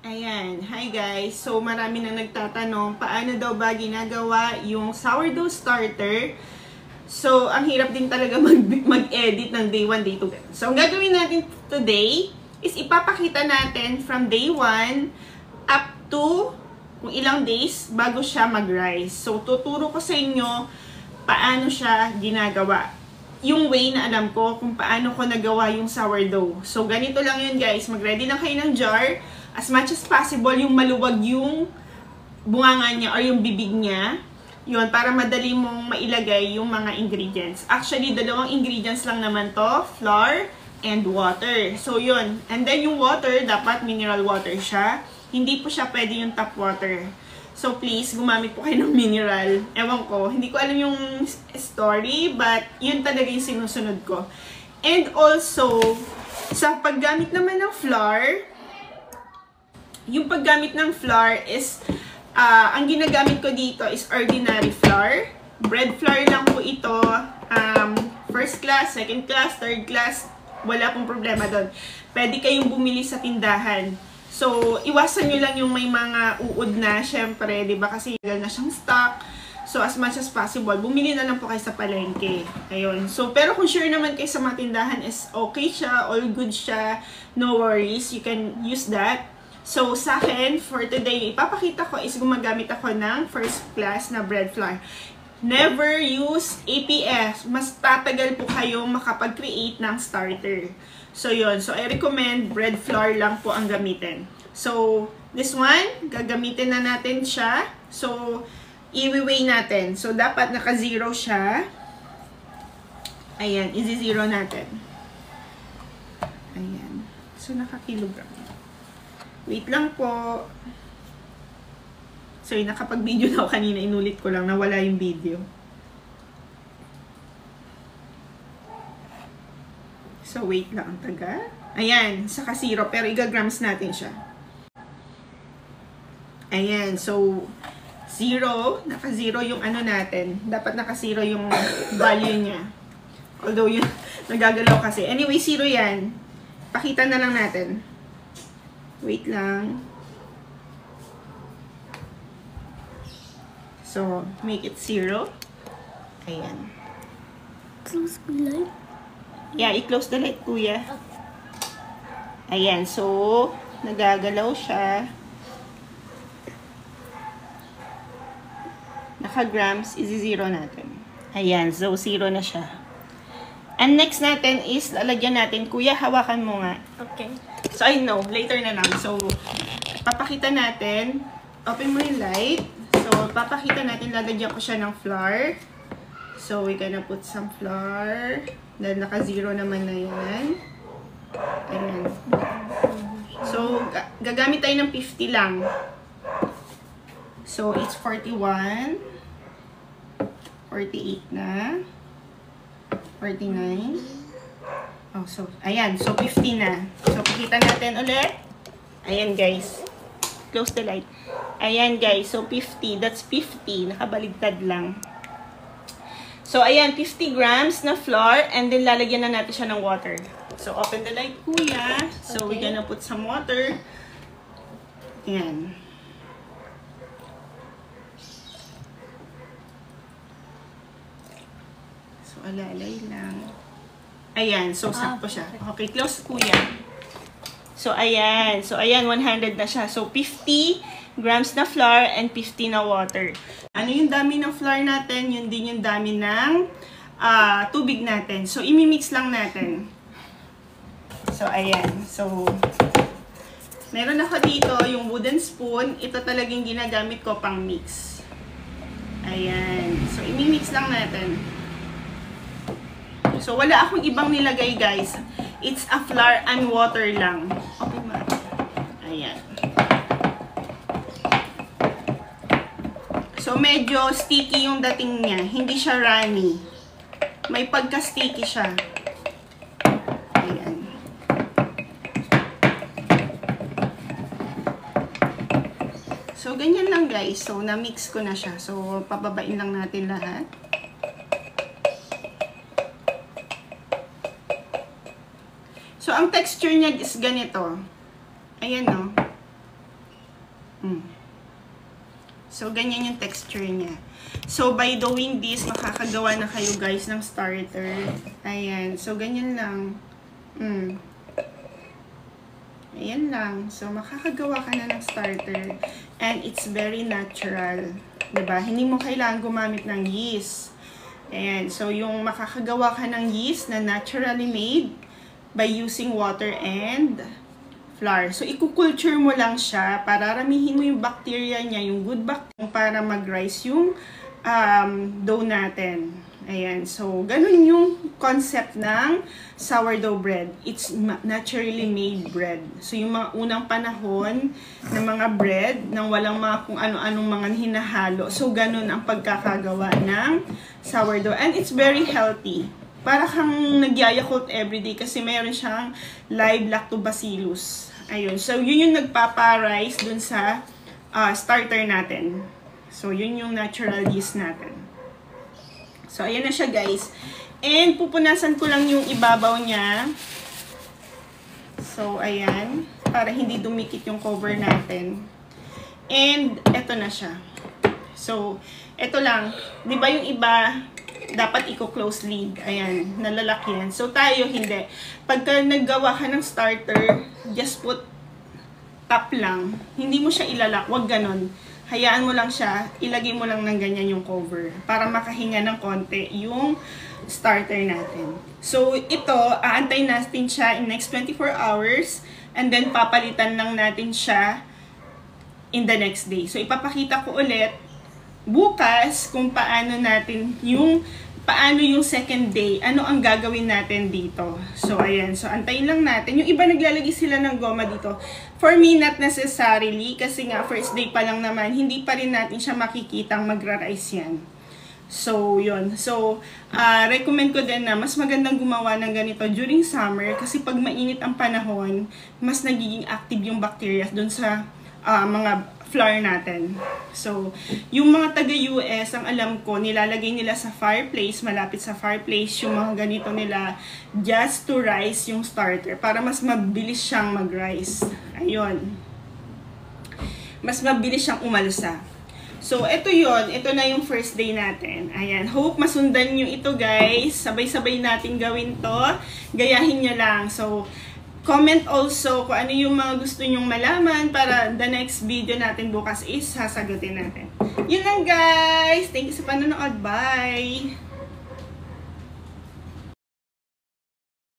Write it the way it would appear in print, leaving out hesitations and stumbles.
Ayan, hi guys. So marami na nagtatanong paano daw ba ginagawa yung sourdough starter. So ang hirap din talaga mag-edit ng day 1, day 2. So ang gagawin natin today is ipapakita natin from day 1 up to kung ilang days bago siya mag-rise. So tuturo ko sa inyo paano siya ginagawa. Yung way na alam ko kung paano ko nagawa yung sourdough. So ganito lang yun guys. Mag-ready na kayo ng jar. As much as possible, yung maluwag yung bunganga niya or yung bibig niya. Yun, para madali mong mailagay yung mga ingredients. Actually, dalawang ingredients lang naman to. Flour and water. So, yun. And then, yung water, dapat mineral water siya. Hindi po siya pwede yung tap water. So, please, gumamit po kayo ng mineral. Ewan ko, hindi ko alam yung story, but yun talaga yung sinusunod ko. And also, sa paggamit naman ng flour, yung paggamit ng flour is, ang ginagamit ko dito is ordinary flour. Bread flour lang po ito. First class, second class, third class, wala pong problema doon. Pwede kayong bumili sa tindahan. So, iwasan nyo lang yung may mga uod na, syempre, di ba? Kasi na siyang stock. So, as much as possible, bumili na lang po kayo sa palengke. Ayun. So, pero kung sure naman kayo sa mga tindahan is okay siya, all good siya, no worries, you can use that. So, sa akin, for today, ipapakita ko is gumagamit ako ng first class na bread flour. Never use APS. Mas tatagal po kayo makapag-create ng starter. So, yun. So, I recommend bread flour lang po ang gamitin. So, this one, gagamitin na natin siya. So, i-weigh natin. So, dapat naka-zero siya. Ayan, i-zero natin. Ayan. So, naka-kilogram. Wait lang po. Sorry, nakapag-video na ako kanina. Inulit ko lang. Nawala yung video. So, wait lang. Ang taga. Ayan. Saka 0. Pero igagrams natin siya. Ayan. So, 0. Naka-0 yung ano natin. Dapat naka-0 yung value niya. Although, yun, nagagalaw kasi. Anyway, 0 yan. Pakita na lang natin. Wait lang. So, make it 0. Ayan. Close the light? Yeah, i-close the light, kuya. Ayan. So, nagagalaw siya. Naka-grams, i-0 natin. Ayan. So, 0 na siya. And next natin is, lalagyan natin. Kuya, hawakan mo nga. Okay. So, I know. Later na lang. So, papakita natin. Open mo yung light. So, papakita natin. Lalagyan ko siya ng flour. So, we're gonna put some flour. Dahil naka-0 naman na yan. Ayan. So, gagamit tayo ng 50 lang. So, it's 41. 48 na. 49. Oh, so, ayan. So, 50 na. So, pakita natin ulit. Ayan, guys. Close the light. Ayan, guys. So, 50. That's 50. Nakabaligtad lang. So, ayan. 50 grams na flour. And then, lalagyan na natin siya ng water. So, open the light, kuya. So, we're gonna put some water. Ayan. So, alalay lang. Ayan, so sakto siya. Okay, close kuya. So, ayan. So, ayan, 100 na siya. So, 50 grams na flour and 50 na water. Ano yung dami ng flour natin? Yun din yung dami ng tubig natin. So, imimix lang natin. So, ayan. So, meron ako dito yung wooden spoon. Ito talagang ginagamit ko pang mix. Ayan. So, imimix lang natin. So, wala akong ibang nilagay, guys. It's a flour and water lang. Okay, ma. Ayan. So, medyo sticky yung dating niya. Hindi siya runny. May pagka-sticky siya. Ayan. So, ganyan lang, guys. So, na-mix ko na siya. So, pababain lang natin lahat. So, ang texture niya is ganito. Ayan, no. So, ganyan yung texture niya. So, by doing this, makakagawa na kayo guys ng starter. Ayan. So, ganyan lang. Ayan lang. So, makakagawa ka na ng starter. And it's very natural. Diba? Hindi mo kailangan gumamit ng yeast. Ayan. So, yung makakagawa ka ng yeast na naturally made by using water and flour. So, ikukulture mo lang siya para ramihin mo yung bacteria niya, yung good bacteria, para mag-rise yung dough natin. Ayan. So, ganun yung concept ng sourdough bread. It's naturally made bread. So, yung mga unang panahon ng mga bread, nang walang mga kung ano-anong mga hinahalo. So, ganun ang pagkakagawa ng sourdough. And it's very healthy. Para kang nagyayakult everyday kasi mayroon siyang live lactobacillus. Ayun. So, yun yung nagpapa-rise dun sa starter natin. So, yun yung natural yeast natin. So, ayan na siya guys. And, pupunasan ko lang yung ibabaw niya. So, ayan. Para hindi dumikit yung cover natin. And, eto na siya. So, eto lang. Di ba yung iba, dapat i-close lid. Ayan, nalalaki yan. So, tayo hindi. Pagka naggawa ka ng starter, just put top lang. Hindi mo siya ilalak. Wag ganon. Hayaan mo lang siya, ilagay mo lang ng ganyan yung cover para makahinga ng konti yung starter natin. So, ito, aantayin natin siya in next 24 hours and then papalitan lang natin siya in the next day. So, ipapakita ko ulit bukas kung paano yung second day, ano ang gagawin natin dito. So, ayan. So, antayin lang natin. Yung iba naglalagay sila ng goma dito. For me, not necessarily. Kasi nga, first day pa lang naman, hindi pa rin natin siya makikitang magra-rise yan. So, yun. So, recommend ko din na mas magandang gumawa ng ganito during summer. Kasi pag mainit ang panahon, mas nagiging active yung bacteria dun sa mga flour natin. So, yung mga taga-US, ang alam ko, nilalagay nila sa fireplace, malapit sa fireplace, yung mga ganito nila, just to rise yung starter, para mas mabilis siyang mag-rise. Ayun. Mas mabilis siyang umalsa. So, ito yon, ito na yung first day natin. Ayan. Hope masundan nyo ito, guys. Sabay-sabay natin gawin to. Gayahin nyo lang. So, comment also kung ano yung mga gusto nyong malaman para the next video natin bukas is sasagutin natin. Yun lang guys. Thank you sa panonood. Bye!